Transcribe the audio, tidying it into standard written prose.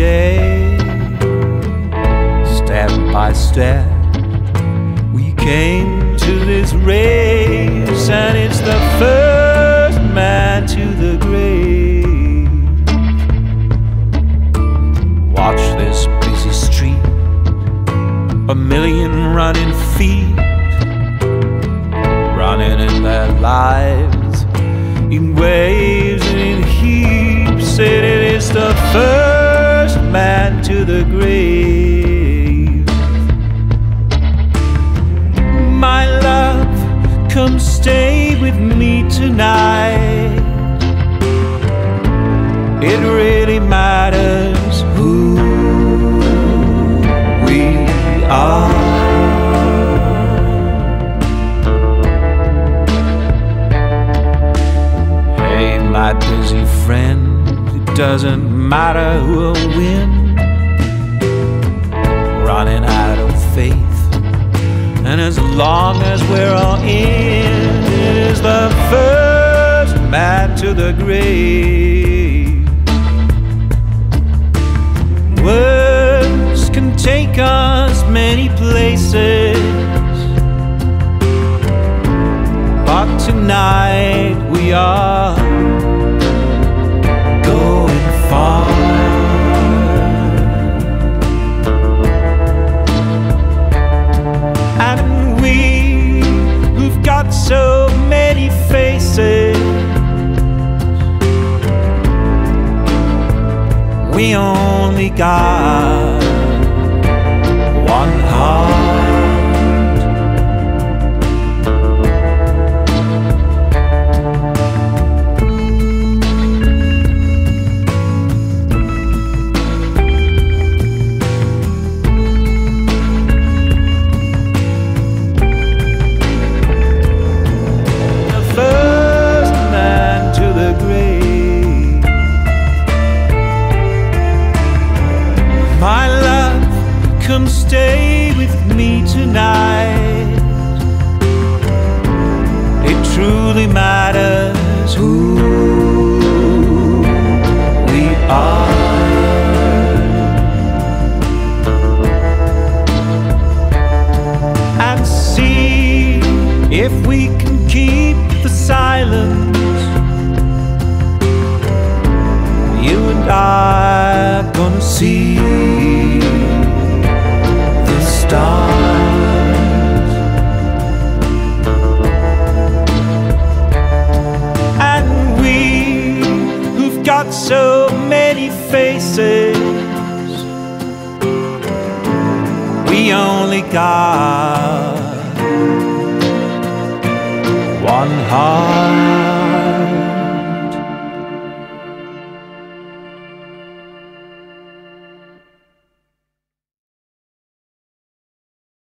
day, step by step, we came to this race, and it's the first man to the grave. Watch this busy street, a million running feet, running in their lives, in waves and in heaps. It is the first man to the grave. My love, come stay with me tonight. It really matters who we are. Hey, my busy friend, it doesn't matter who'll win. Running out of faith, and as long as we're all in, it is the first man to the grave. Words can take us many places, but tonight we are going far. And we, who've got so many faces, we only got one heart. Come stay with me tonight. It truly matters who we are. And see if we can keep the silence. You and I are gonna see stars. And we, who've got so many faces, we only got